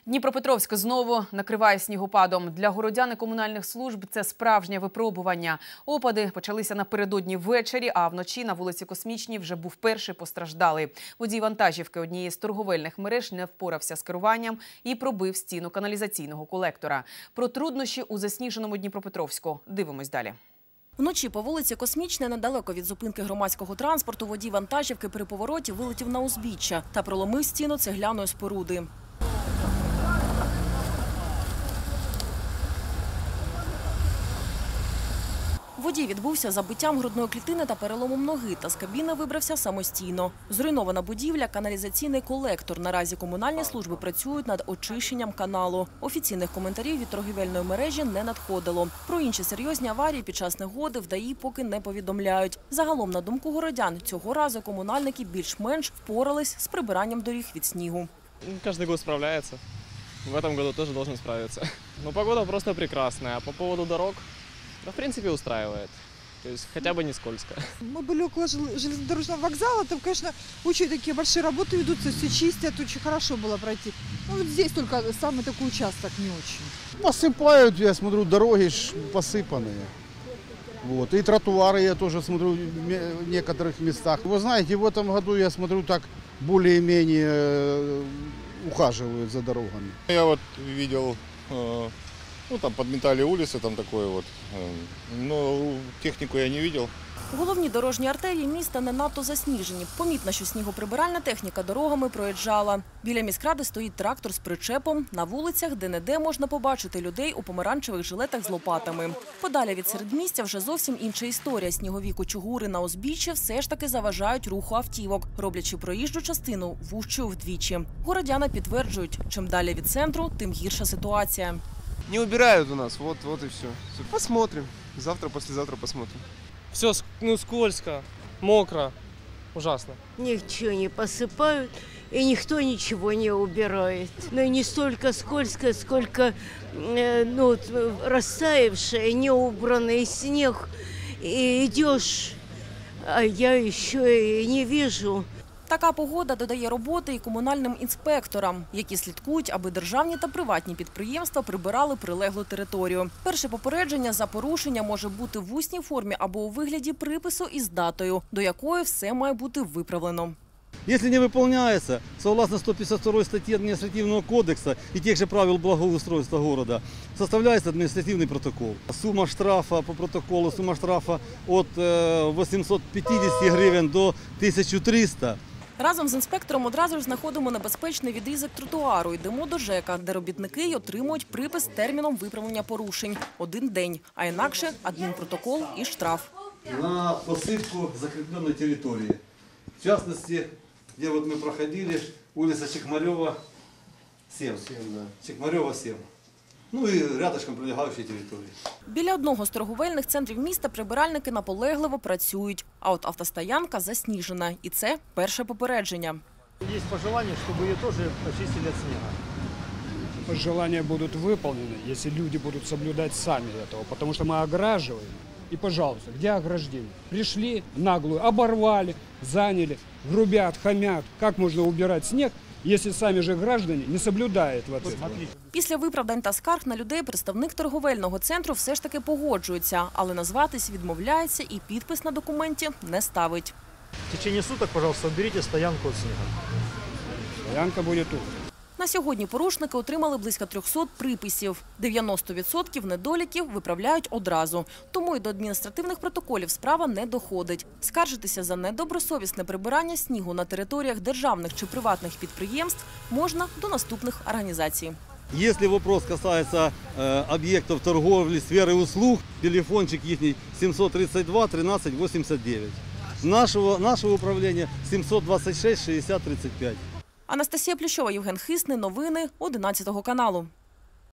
Дніпропетровськ знову накриває снігопадом. Для городян і комунальних служб це справжнє випробування. Опади почалися напередодні ввечері, а вночі на вулиці Космічній вже був перший постраждалий. Водій вантажівки однієї з торговельних мереж не впорався з керуванням і пробив стіну каналізаційного колектора. Про труднощі у засніженому Дніпропетровську дивимось далі. Вночі по вулиці Космічній, недалеко від зупинки громадського транспорту, водій вантажівки при повороті вилетів на узбіччя та проломив стіну цегляної споруди. Водій відбувся забиттям грудної клітини та переломом ноги, та з кабіни вибрався самостійно. Зруйнована будівля – каналізаційний колектор. Наразі комунальні служби працюють над очищенням каналу. Офіційних коментарів від торгівельної мережі не надходило. Про інші серйозні аварії під час негоди в ДАІ поки не повідомляють. Загалом, на думку городян, цього разу комунальники більш-менш впорались з прибиранням доріг від снігу. Каждый год справляется. В этом году тоже должен справиться. Но погода просто прекрасная. А по поводу дорог, да, в принципе, устраивает. То есть хотя бы не скользко. Мы были около железнодорожного вокзала. Там, конечно, очень такие большие работы ведутся, все чистят, очень хорошо было пройти. Ну, вот здесь только самый такой участок не очень. Посыпают, я смотрю, дороги посыпанные. Вот. И тротуары я тоже смотрю в некоторых местах. Вы знаете, в этом году я смотрю, так более-менее ухаживают за дорогами. Я вот видел, ну там подметали улицы, там такое вот, но технику я не видел. Головні дорожні артерії міста не надто засніжені. Помітно, що снігоприбиральна техніка дорогами проїжджала. Біля міськради стоїть трактор з причепом. На вулицях де-не-де можна побачити людей у помаранчевих жилетах з лопатами. Подалі від середмістя вже зовсім інша історія. Снігові кучугури на узбіччі все ж таки заважають руху автівок, роблячи проїжджу частину вужчою вдвічі. Городяни підтверджують, чим далі від центру, тим гірша ситуація. Не убирают у нас, вот и все. Посмотрим. Завтра, послезавтра посмотрим. Все скользко, мокро, ужасно. Ничего не посыпают, и никто ничего не убирает. Но и не столько скользко, сколько растаявший, неубранный снег. И идешь, а я еще и не вижу. Така погода додає роботи і комунальним інспекторам, які слідкують, аби державні та приватні підприємства прибирали прилеглу територію. Перше попередження за порушення може бути в усній формі або у вигляді припису із датою, до якої все має бути виправлено. Если не выполняется, согласно 152 статье административного кодекса и тех же правил благоустройства города, составляется административный протокол. Сумма штрафа по протоколу, сумма штрафа от 850 гривен до 1300. Разом з інспектором одразу ж знаходимо небезпечний відрізок тротуару. Йдемо до ЖЕКа, де робітники й отримують припис з терміном виправлення порушень – 1 день, а інакше – адмінпротокол і штраф. На посыпку закрепленной территории. В частности, где вот мы проходили, улица Чекмарева, 7. Чекмарева, 7. Ну і рядышком прилегаючі території. Біля одного з торговельних центрів міста прибиральники наполегливо працюють. А от автостоянка засніжена. І це перше попередження. Є пожелання, щоб її теж очистили від снігу. Пожелания будут выполнены, если люди будут соблюдать сами этого, потому что мы ограживаем. И, пожалуйста, где ограждение? Пришли, наглую, оборвали, заняли, грубят, хамят. Как можно убирать снег, якщо самі ж граждані не соблюдають це? Після виправдань та скарг на людей представник торговельного центру все ж таки погоджується, але назватись відмовляється і підпис на документі не ставить. В течение суток, пожалуйста, уберите стоянку від снігу. Стоянка буде тут. На сьогодні порушники отримали близько 300 приписів. 90% недоліків виправляють одразу. Тому й до адміністративних протоколів справа не доходить. Скаржитися за недобросовісне прибирання снігу на територіях державних чи приватних підприємств можна до наступних організацій. Если вопрос касается объектов торговли, сферы услуг, телефончик их 732 13 89. Нашего управления 726 60 35. Анастасія Плющова, Євген Хисний. Новини 11 каналу.